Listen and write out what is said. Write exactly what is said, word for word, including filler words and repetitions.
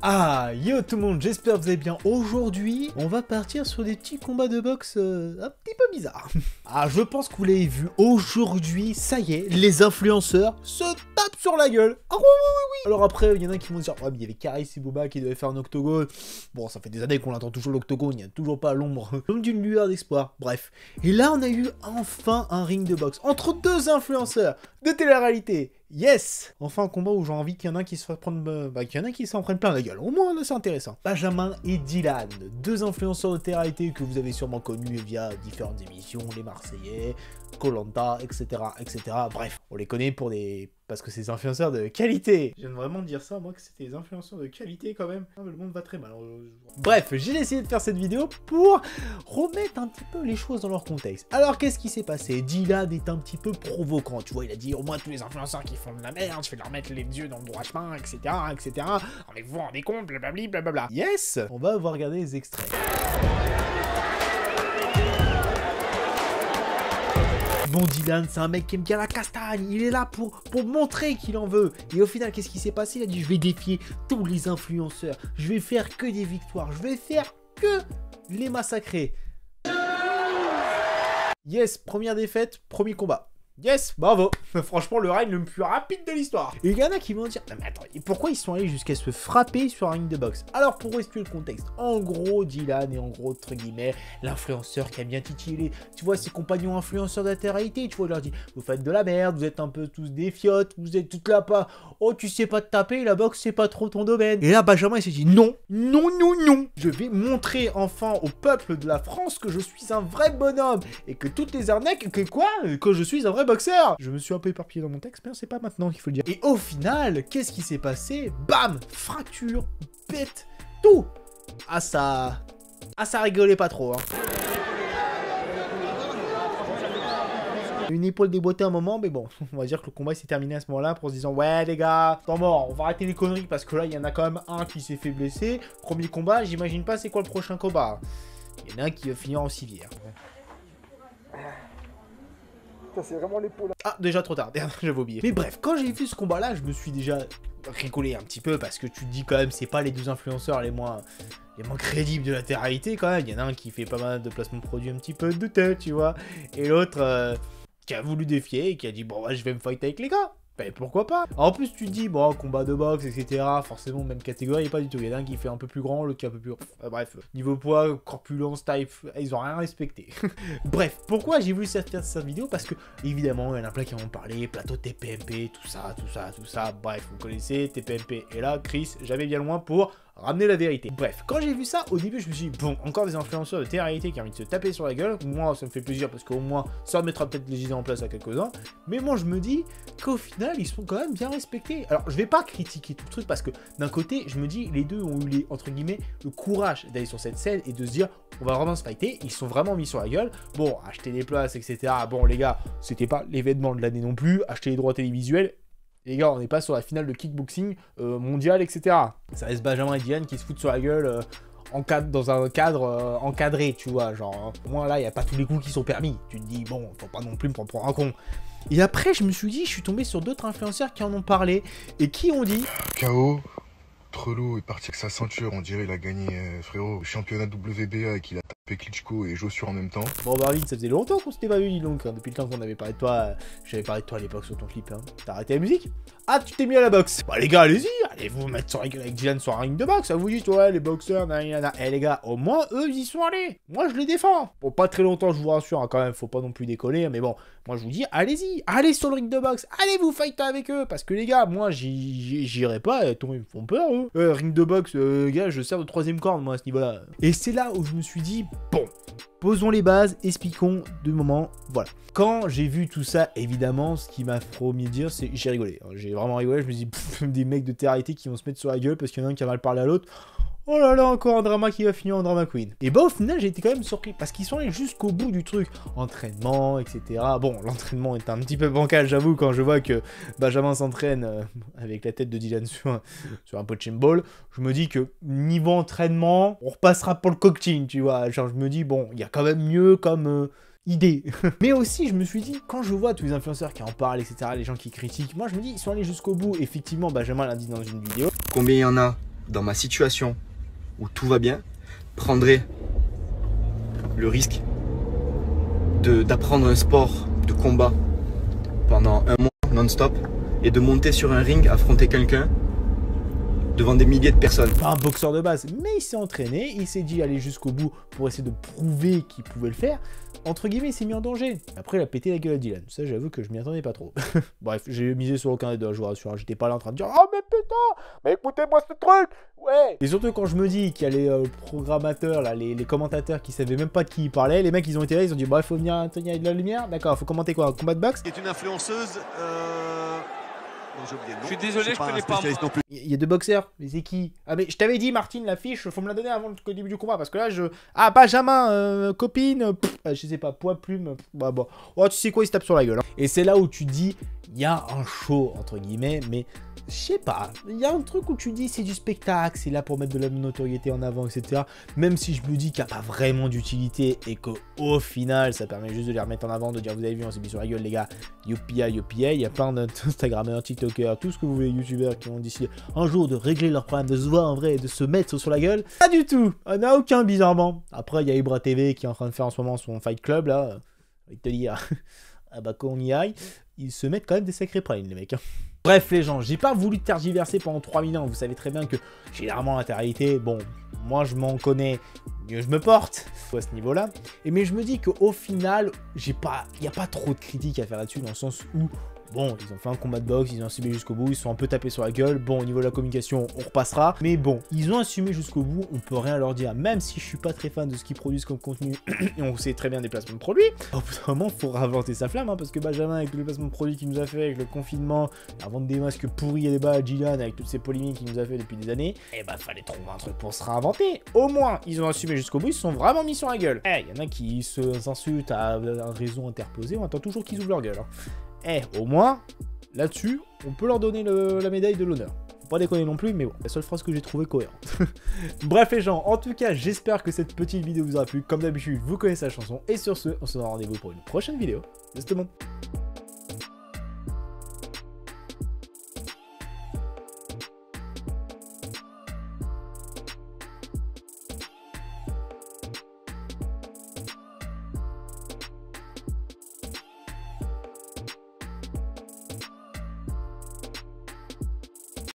Ah, yo tout le monde, j'espère que vous allez bien. Aujourd'hui, on va partir sur des petits combats de boxe euh, un petit peu bizarres. Ah, je pense que vous l'avez vu, aujourd'hui, ça y est, les influenceurs se tapent sur la gueule. Ah oui, oui, oui, oui. Alors après, il y en a qui vont dire, ouais, mais il y avait Caris et Booba qui devaient faire un octogone. Bon, ça fait des années qu'on attend toujours l'octogone, il n'y a toujours pas l'ombre, comme d'une lueur d'espoir. Bref. Et là, on a eu enfin un ring de boxe entre deux influenceurs de télé-réalité. Yes! Enfin un combat où j'ai envie qu'il y en a qui se fassent prendre... Euh, bah, qu'il y en a qui s'en prennent plein la gueule. Au moins, là, c'est intéressant. Benjamin et Dylan, deux influenceurs de télé-réalité que vous avez sûrement connus via différentes émissions, les Marseillais, Koh Lanta, et cetera, et cetera. Bref, on les connaît pour des... parce que c'est des influenceurs de qualité. Je viens de vraiment dire ça, moi, que c'était des influenceurs de qualité quand même. Ah, mais le monde va très mal. Alors, je... Bref, j'ai décidé de faire cette vidéo pour remettre un petit peu les choses dans leur contexte. Alors, qu'est-ce qui s'est passé? Dylan est un petit peu provoquant, tu vois, il a dit, au moins tous les influenceurs qui font de la merde, je vais leur mettre les yeux dans le droit chemin, et cetera, et cetera. Mais vous vous rendez compte, blablabli, blablabla. Yes! On va voir regarder les extraits. Bon, Dylan, c'est un mec qui aime bien la castagne, il est là pour, pour montrer qu'il en veut. Et au final, qu'est-ce qui s'est passé? Il a dit, je vais défier tous les influenceurs, je vais faire que des victoires, je vais faire que les massacrer. Yes, première défaite, premier combat. Yes, bravo. Franchement, le ride le plus rapide de l'histoire. Et il y en a qui vont dire, non mais attends, pourquoi ils sont allés jusqu'à se frapper sur un ring de boxe? Alors, pour expliquer le contexte, en gros, Dylan est en gros, entre guillemets, l'influenceur qui a bien titillé, tu vois, ses compagnons influenceurs de la télé-réalité, tu vois, il leur dit, vous faites de la merde, vous êtes un peu tous des fiottes, vous êtes toutes là pas, oh, tu sais pas te taper, la boxe, c'est pas trop ton domaine. Et là, Benjamin, il s'est dit, non, non, non, non, je vais montrer enfin au peuple de la France que je suis un vrai bonhomme, et que toutes les arnaques, que quoi, que je suis un vrai boxeur. Je me suis un peu éparpillé dans mon texte, mais c'est pas maintenant qu'il faut le dire. Et au final, qu'est-ce qui s'est passé? Bam! Fracture, pète, tout! Ah ça... Ah ça rigolait pas trop, hein. Une épaule déboîtée un moment, mais bon, on va dire que le combat s'est terminé à ce moment-là pour se disant, ouais les gars, temps mort, on va arrêter les conneries parce que là, il y en a quand même un qui s'est fait blesser. Premier combat, j'imagine pas c'est quoi le prochain combat. Il y en a un qui va finir en civière. C'est vraiment l'épaule. Ah, déjà trop tard, j'avais oublié. Mais bref, quand j'ai vu ce combat-là, je me suis déjà rigolé un petit peu parce que tu te dis quand même, c'est pas les deux influenceurs les moins, les moins crédibles de la télé-réalité quand même. Il y en a un qui fait pas mal de placements de produits un petit peu de tête, tu vois. Et l'autre euh, qui a voulu défier et qui a dit, bon, ouais, je vais me fight avec les gars. Ben pourquoi pas? En plus tu te dis, bon, combat de boxe, et cetera. Forcément, même catégorie, pas du tout. Il y en a un qui fait un peu plus grand, l'autre qui est un peu plus... Euh, bref, niveau poids, corpulence, taille, ils ont rien respecté. Bref, pourquoi j'ai voulu faire cette vidéo? Parce que, évidemment, il y en a plein qui vont parler, plateau T P M P, tout ça, tout ça, tout ça. Bref, vous connaissez, T P M P. Et là, Chris, j'avais bien loin pour ramener la vérité. Bref, quand j'ai vu ça, au début, je me suis dit, bon, encore des influenceurs de télé-réalité qui ont envie de se taper sur la gueule. Moi, ça me fait plaisir parce qu'au moins, ça mettra peut-être les idées en place à quelques-uns. Mais moi, je me dis qu'au final, ils sont quand même bien respectés. Alors, je vais pas critiquer tout le truc parce que d'un côté, je me dis, les deux ont eu, les, entre guillemets, le courage d'aller sur cette scène et de se dire, on va vraiment se fighter. Ils sont vraiment mis sur la gueule. Bon, acheter des places, et cetera. Bon, les gars, c'était pas l'événement de l'année non plus. Acheter les droits télévisuels. Les gars, on n'est pas sur la finale de kickboxing euh, mondial, et cetera. Ça reste Benjamin et Dylan qui se foutent sur la gueule euh, en cadre, dans un cadre euh, encadré, tu vois. Genre, au moins là, il n'y a pas tous les coups qui sont permis. Tu te dis, bon, faut pas non plus me prendre pour un con. Et après, je me suis dit, je suis tombé sur d'autres influenceurs qui en ont parlé et qui ont dit... K O, Trello est parti avec sa ceinture, on dirait il a gagné, euh, frérot, le championnat W B A et qu'il a tapé Klitschko et Joshua en même temps. Bon, bah vite, ça faisait longtemps qu'on s'était pas vu, donc, hein, depuis le temps qu'on avait parlé de toi, euh, j'avais parlé de toi à l'époque sur ton clip, hein. T'as arrêté la musique? Ah, tu t'es mis à la boxe. Bah les gars, allez-y, allez vous mettre sur la gueule avec Dylan sur un ring de boxe, ça vous dit, ouais, les boxeurs, nanana. Eh les gars, au moins, eux, ils y sont allés. Moi, je les défends. Bon, pas très longtemps, je vous rassure, hein, quand même, faut pas non plus décoller, mais bon, moi, je vous dis, allez-y, allez sur le ring de boxe, allez vous fighter avec eux, parce que les gars, moi, j'irai pas, ils me font peur, eux. Euh, ring de boxe, euh, gars, je sers de troisième corde, moi, à ce niveau-là. Et c'est là où je me suis dit, bon, posons les bases, expliquons de moment, voilà. Quand j'ai vu tout ça, évidemment, ce qui m'a promis de dire, c'est j'ai rigolé. J'ai vraiment rigolé, je me dis, pff, des mecs de télé-réalité qui vont se mettre sur la gueule parce qu'il y en a un qui a mal parlé à l'autre. Oh là là, encore un drama qui va finir en drama queen. Et bah au final, j'ai été quand même surpris parce qu'ils sont allés jusqu'au bout du truc. Entraînement, et cetera. Bon, l'entraînement est un petit peu bancal, j'avoue, quand je vois que Benjamin s'entraîne euh, avec la tête de Dylan sur un, sur un punching ball. Je me dis que niveau entraînement, on repassera pour le coaching, tu vois. Genre, je me dis, bon, il y a quand même mieux comme... Euh, idée. Mais aussi, je me suis dit, quand je vois tous les influenceurs qui en parlent, et cetera, les gens qui critiquent, moi je me dis, ils sont allés jusqu'au bout. Effectivement, Benjamin l'a dit dans une vidéo. Combien il y en a dans ma situation où tout va bien, prendrait le risque d'apprendre un sport de combat pendant un mois non-stop et de monter sur un ring, affronter quelqu'un devant des milliers de personnes. Pas un boxeur de base, mais il s'est entraîné, il s'est dit aller jusqu'au bout pour essayer de prouver qu'il pouvait le faire. Entre guillemets, il s'est mis en danger. Après, il a pété la gueule à Dylan. Ça, j'avoue que je m'y attendais pas trop. Bref, j'ai misé sur aucun des deux, je vous rassure. J'étais pas là en train de dire « Oh, mais putain, mais écoutez-moi ce truc !» Ouais. Et surtout quand je me dis qu'il y a les euh, programmateurs, là, les, les commentateurs qui savaient même pas de qui ils parlaient, les mecs, ils ont été là, ils ont dit « Bon, il faut venir tenir de la lumière. D'accord, faut commenter quoi? Un combat de boxe ?» Qui est une influenceuse... Euh... Non, j'ai oublié le nom. Je suis désolé, je, je connais pas. Non plus. Il y a deux boxeurs, mais c'est qui? Ah mais je t'avais dit Martine, la fiche, faut me la donner avant le début du combat, parce que là je... Ah Benjamin, euh, copine, pff, je sais pas, poids, plume, pff, bah bon. Oh tu sais quoi, il se tape sur la gueule. Hein. Et c'est là où tu dis, il y a un show, entre guillemets, mais je sais pas, il y a un truc où tu dis c'est du spectacle, c'est là pour mettre de la notoriété en avant, et cetera. Même si je me dis qu'il n'y a pas vraiment d'utilité et qu'au final, ça permet juste de les remettre en avant, de dire vous avez vu, on s'est mis sur la gueule les gars, youpi, youpi, il y a plein d'Instagrammeurs, TikTokers, tout ce que vous voulez, YouTubeurs qui ont décidé un jour de régler leurs problèmes, de se voir en vrai et de se mettre sur la gueule. Pas du tout, on n'a aucun bizarrement. Après, il y a Ibra T V qui est en train de faire en ce moment son Fight Club là, il te dire, ah bah quand on y aille, ils se mettent quand même des sacrés primes les mecs. Bref les gens, j'ai pas voulu tergiverser pendant trois mille ans, vous savez très bien que généralement la télé-réalité, bon, moi je m'en connais, mieux je me porte à ce niveau-là, et mais je me dis qu'au final, j'ai pas, il n'y a pas trop de critiques à faire là-dessus, dans le sens où, bon, ils ont fait un combat de boxe, ils ont assumé jusqu'au bout, ils sont un peu tapés sur la gueule, bon, au niveau de la communication, on repassera, mais bon, ils ont assumé jusqu'au bout, on peut rien leur dire, même si je suis pas très fan de ce qu'ils produisent comme contenu, et on sait très bien des placements de produits, au bout d'un moment, il faut réinventer sa flamme, hein, parce que Benjamin, avec tous les placements de produits qu'il nous a fait, avec le confinement, à vendre des masques pourris et des bas à Dylan, avec toutes ces polémiques qu'il nous a fait depuis des années, eh bah, fallait trouver un truc pour se réinventer. Au moins, ils ont assumé jusqu'au bout, ils se sont vraiment mis sur la gueule. Eh, il y en a qui se insultent à raison interposée, on attend toujours qu'ils ouvrent leur gueule. Hein. Eh, au moins, là-dessus, on peut leur donner le, la médaille de l'honneur. Faut pas déconner non plus, mais bon, la seule phrase que j'ai trouvée cohérente. Bref les gens, en tout cas, j'espère que cette petite vidéo vous aura plu. Comme d'habitude, vous connaissez la chanson. Et sur ce, on se donne rendez-vous pour une prochaine vidéo. Salut tout le monde.